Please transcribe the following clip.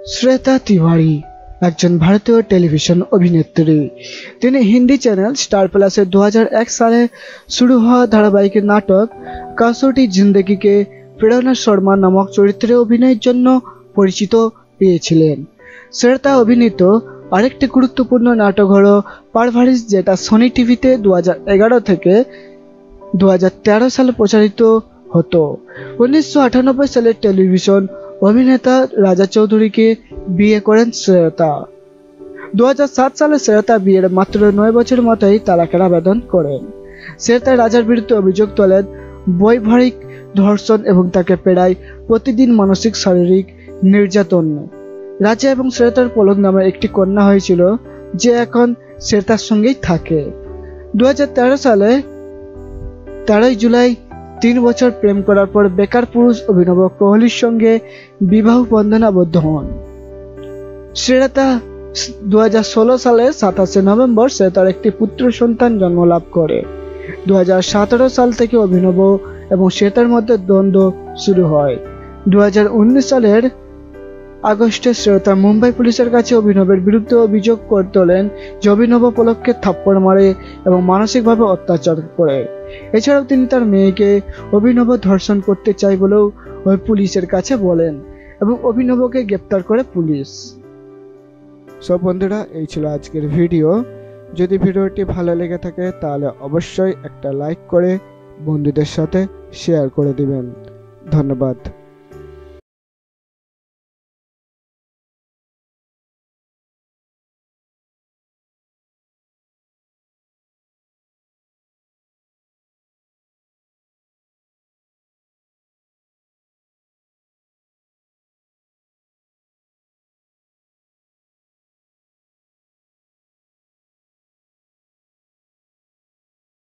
শ্বেতা তিওয়ারি একজন ভারতীয় টেলিভিশন অভিনেত্রী। তিনি হিন্দি চ্যানেল স্টার প্লাসে 2001 সালে শুরু হওয়া ধারাবাহিক নাটক কাসৌটি জিন্দেগিকে প্রেরণা শর্মা নামক চরিত্রে অভিনয়ের জন্য পরিচিত পেয়েছিলেন। শ্বেতা অভিনীত আরেকটি গুরুত্বপূর্ণ নাটক হল পারভারিশ, যেটা সোনি টিভিতে 2011 থেকে 2013 সালে প্রচারিত হতো। 1998 সালে টেলিভিশন অভিনেতা রাজা চৌধুরীকে বিয়ে করেন শ্বেতা। 2007 সালে শ্বেতা বিয়ের মাত্র 9 বছর মাথায় তালাকের আবেদন করেন। শ্বেতা রাজার বিরুদ্ধে অভিযোগ তোলেন বৈবাহিক ধর্ষণ এবং তাকে প্রায় প্রতিদিন মানসিক শারীরিক নির্যাতন। রাজা এবং শ্বেতার পলক নামে একটি কন্যা হয়েছিল, যে এখন শ্বেতার সঙ্গেই থাকে। 2013 সালে 13 জুলাই 3 বছর প্রেম করার পর বেকার পুরুষ অভিনব কোহলির সঙ্গে বিবাহ বন্ধনে আবদ্ধ হন। শ্বেতা 2016 সালে 27 নভেম্বর শ্বেতার একটি পুত্র সন্তান জন্ম লাভ করে। 2017 সাল থেকে অভিনব এবং শ্বেতার মধ্যে দ্বন্দ্ব শুরু হয়। 2019 সালের আগস্টে শ্বেতা মুম্বাই পুলিশের কাছে অভিনবের বিরুদ্ধে অভিযোগ তোলেন যে অভিনব পলককে থাপ্পড় মারে এবং মানসিকভাবে অত্যাচার করে। এছাড়াও তিনি তার মেয়েকে অভিনব ধর্ষণ করতে চায় বলেও ওই পুলিশের কাছে বলেন এবং অভিনবকে গ্রেপ্তার করে পুলিশ। সব বন্ধুরা, এই ছিল আজকের ভিডিও। যদি ভিডিওটি ভালো লেগে থাকে তাহলে অবশ্যই একটা লাইক করে বন্ধুদের সাথে শেয়ার করে দিবেন। ধন্যবাদ।